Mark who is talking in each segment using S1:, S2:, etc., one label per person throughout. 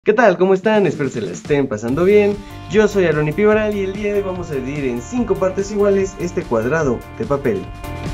S1: ¿Qué tal? ¿Cómo están? Espero se la estén pasando bien. Yo soy Aroni Pivaral y el día de hoy vamos a dividir en 5 partes iguales este cuadrado de papel.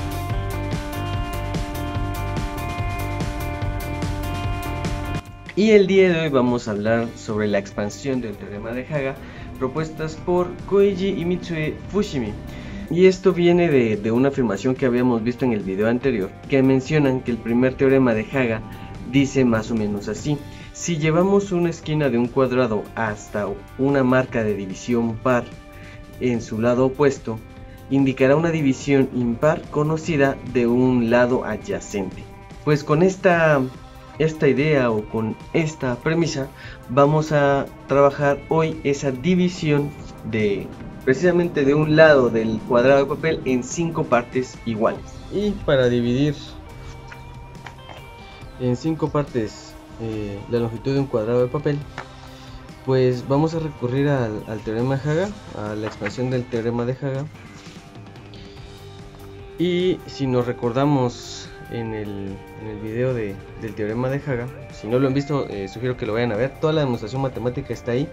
S1: Y el día de hoy vamos a hablar sobre la expansión del teorema de Haga propuestas por Koichi y Mitsue Fushimi. Y esto viene de una afirmación que habíamos visto en el video anterior, que mencionan que el primer teorema de Haga dice más o menos así: si llevamos una esquina de un cuadrado hasta una marca de división par en su lado opuesto, indicará una división impar conocida de un lado adyacente. Pues con esta idea o con esta premisa vamos a trabajar hoy esa división de precisamente de un lado del cuadrado de papel en 5 partes iguales. Y para dividir en 5 partes la longitud de un cuadrado de papel, pues vamos a recurrir al teorema de Haga, a la expansión del teorema de Haga. Y si nos recordamos en el video del teorema de Haga, si no lo han visto, sugiero que lo vayan a ver. Toda la demostración matemática está ahí.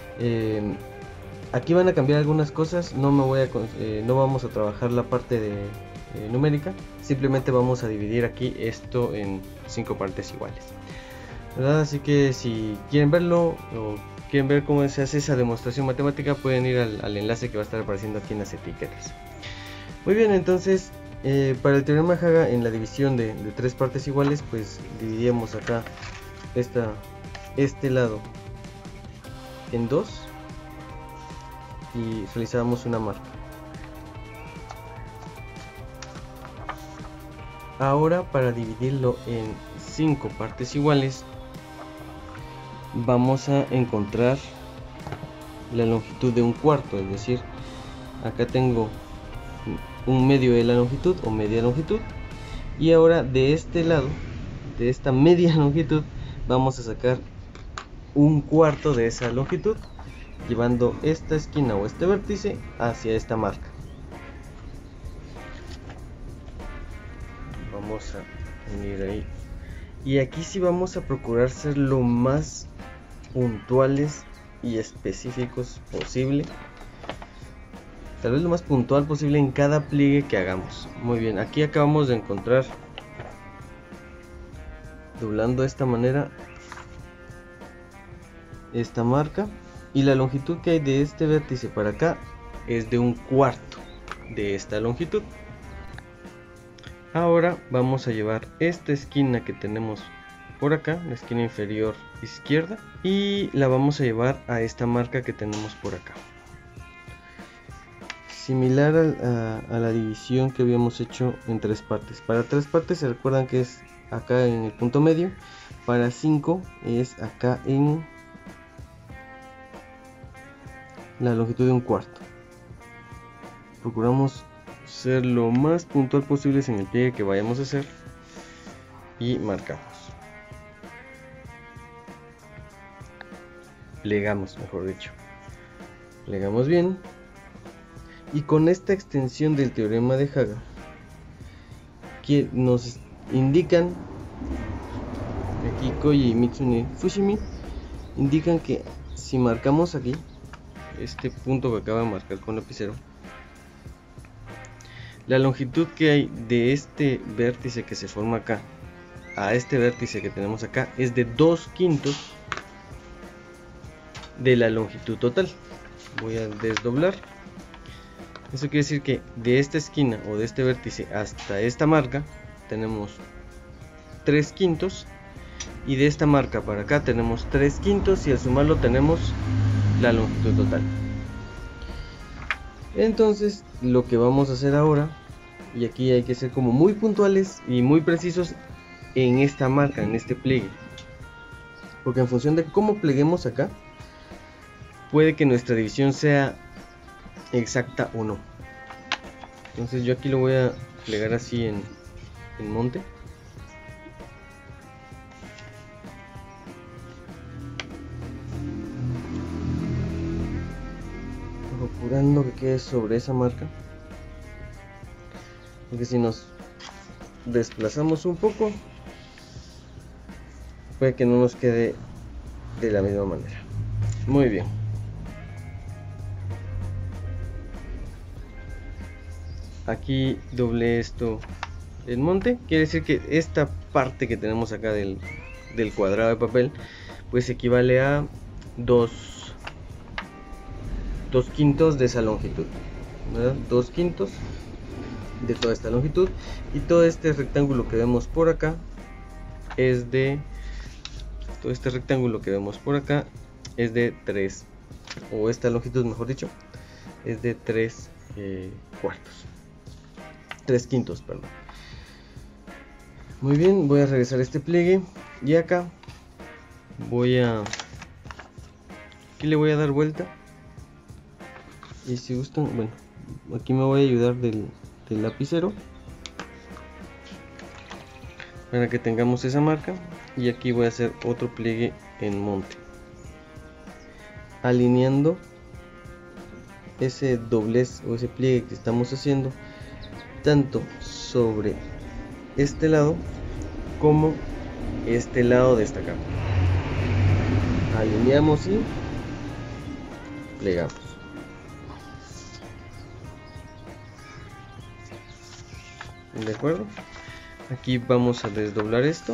S1: Aquí van a cambiar algunas cosas. No vamos a trabajar la parte de numérica. Simplemente vamos a dividir aquí esto en 5 partes iguales, ¿verdad? Así que si quieren verlo o quieren ver cómo se hace esa demostración matemática, pueden ir al enlace que va a estar apareciendo aquí en las etiquetas. Muy bien, entonces para el teorema de Haga, en la división de 3 partes iguales, pues dividíamos acá este lado en 2 y realizábamos una marca. Ahora, para dividirlo en 5 partes iguales, vamos a encontrar la longitud de un cuarto, es decir, acá tengo un medio de la longitud o media longitud, y ahora de este lado, de esta media longitud, vamos a sacar un cuarto de esa longitud, llevando esta esquina o este vértice hacia esta marca. Vamos a unir ahí, y aquí sí vamos a procurar ser lo más puntuales y específicos posible, tal vez lo más puntual posible en cada pliegue que hagamos. Muy bien, aquí acabamos de encontrar, doblando de esta manera, esta marca, y la longitud que hay de este vértice para acá es de un cuarto de esta longitud. Ahora vamos a llevar esta esquina que tenemos por acá, la esquina inferior izquierda, y la vamos a llevar a esta marca que tenemos por acá. Similar a la división que habíamos hecho en 3 partes. Para 3 partes se recuerdan que es acá en el punto medio. Para 5 es acá en la longitud de un cuarto. Procuramos ser lo más puntual posible en el pliegue que vayamos a hacer y marcamos. Plegamos, mejor dicho. Plegamos bien. Y con esta extensión del teorema de Haga, que nos indican, aquí Koichi y Mitsue Fushimi indican que si marcamos aquí, este punto que acaba de marcar con lapicero, la longitud que hay de este vértice que se forma acá a este vértice que tenemos acá es de 2/5 de la longitud total. Voy a desdoblar. Eso quiere decir que de esta esquina o de este vértice hasta esta marca tenemos 3/5, y de esta marca para acá tenemos 3/5, y al sumarlo tenemos la longitud total. Entonces lo que vamos a hacer ahora, y aquí hay que ser como muy puntuales y muy precisos en esta marca, en este pliegue, porque en función de cómo pleguemos acá, puede que nuestra división sea exacta o no. Entonces yo aquí lo voy a plegar así en monte. Procurando que quede sobre esa marca, porque si nos desplazamos un poco, puede que no nos quede de la misma manera. Muy bien. Aquí doblé esto el monte, quiere decir que esta parte que tenemos acá del cuadrado de papel pues equivale a 2/5 de esa longitud, ¿verdad? 2/5 de toda esta longitud, y todo este rectángulo que vemos por acá es de 3, o esta longitud mejor dicho es de 3/5, perdón. Muy bien, voy a regresar este pliegue y acá aquí le voy a dar vuelta, y si gustan, bueno, aquí me voy a ayudar del lapicero para que tengamos esa marca, y aquí voy a hacer otro pliegue en monte, alineando ese doblez o ese pliegue que estamos haciendo tanto sobre este lado como este lado de esta capa. Alineamos y plegamos. De acuerdo, aquí vamos a desdoblar esto,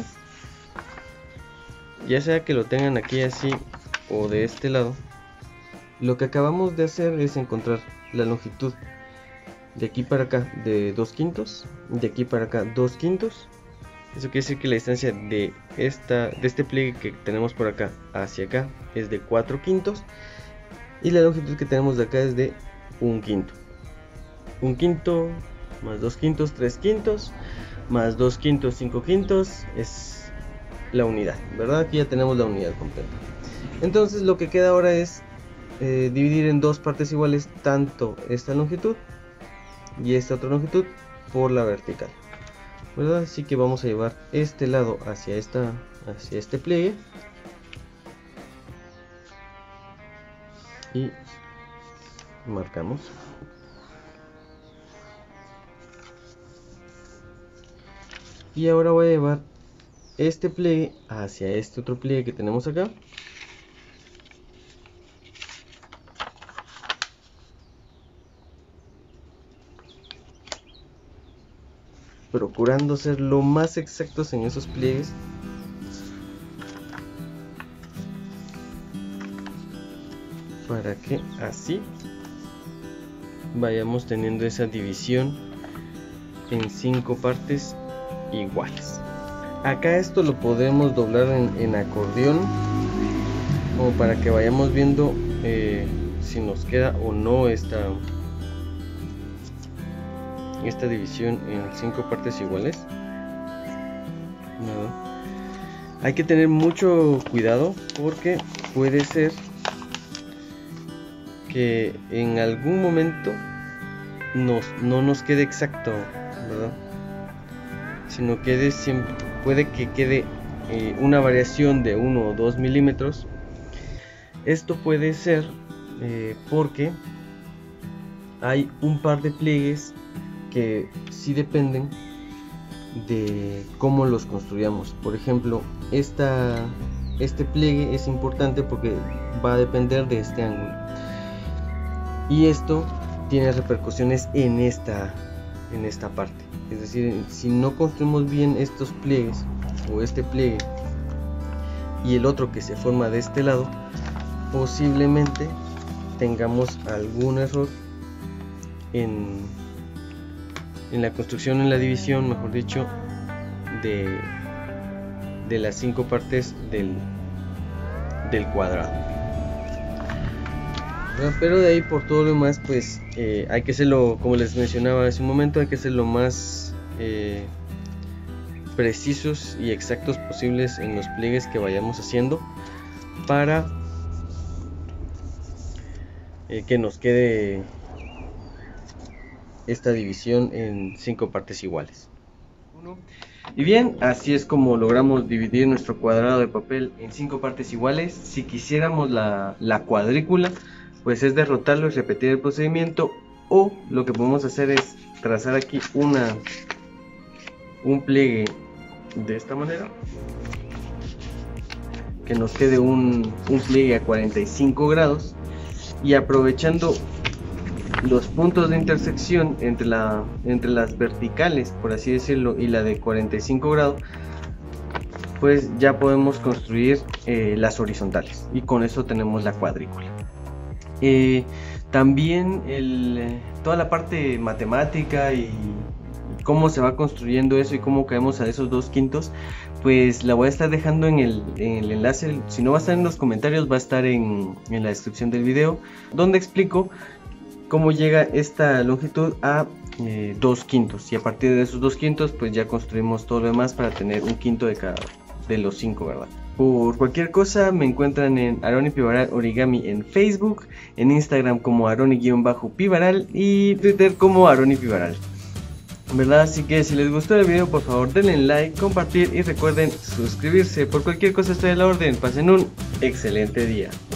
S1: ya sea que lo tengan aquí así o de este lado. Lo que acabamos de hacer es encontrar la longitud de aquí para acá de 2/5, de aquí para acá 2/5. Eso quiere decir que la distancia de este pliegue que tenemos por acá hacia acá es de 4/5, y la longitud que tenemos de acá es de 1/5. 1/5 más 2/5, 3/5, más 2/5, 5/5 es la unidad, ¿verdad? Aquí ya tenemos la unidad completa. Entonces lo que queda ahora es dividir en dos partes iguales tanto esta longitud y esta otra longitud por la vertical, ¿verdad? Así que vamos a llevar este lado hacia este pliegue y marcamos. Y ahora voy a llevar este pliegue hacia este otro pliegue que tenemos acá. Procurando ser lo más exactos en esos pliegues. Para que así vayamos teniendo esa división en 5 partes iguales. Acá esto lo podemos doblar en acordeón, como para que vayamos viendo si nos queda o no esta división en 5 partes iguales. Hay que tener mucho cuidado porque puede ser que en algún momento no nos quede exacto, ¿verdad? Sino puede que quede una variación de 1 o 2 milímetros. Esto puede ser porque hay un par de pliegues que sí dependen de cómo los construyamos. Por ejemplo, este pliegue es importante porque va a depender de este ángulo, y esto tiene repercusiones en esta parte. Es decir, si no construimos bien estos pliegues, o este pliegue y el otro que se forma de este lado, posiblemente tengamos algún error en la construcción, en la división, mejor dicho, de las 5 partes del cuadrado. Pero de ahí por todo lo demás, pues hay que hacerlo, como les mencionaba hace un momento, hay que ser lo más precisos y exactos posibles en los pliegues que vayamos haciendo, para que nos quede esta división en 5 partes iguales. Y bien, así es como logramos dividir nuestro cuadrado de papel en 5 partes iguales. Si quisiéramos la cuadrícula, pues es derrotarlo y repetir el procedimiento, o lo que podemos hacer es trazar aquí un pliegue de esta manera, que nos quede un pliegue a 45 grados, y aprovechando los puntos de intersección entre las verticales, por así decirlo, y la de 45 grados, pues ya podemos construir las horizontales, y con eso tenemos la cuadrícula. También toda la parte matemática y cómo se va construyendo eso y cómo caemos a esos 2/5, pues la voy a estar dejando en el enlace. Si no va a estar en los comentarios, va a estar en la descripción del video, donde explico cómo llega esta longitud a 2/5, y a partir de esos 2/5 pues ya construimos todo lo demás para tener 1/5 de cada de los 5, ¿verdad? Por cualquier cosa me encuentran en Aroni Pivaral Origami en Facebook, en Instagram como Aroni_Pivaral y Twitter como Aroni Pivaral, ¿verdad? Así que si les gustó el video, por favor denle like, compartir y recuerden suscribirse. Por cualquier cosa estoy a la orden. Pasen un excelente día.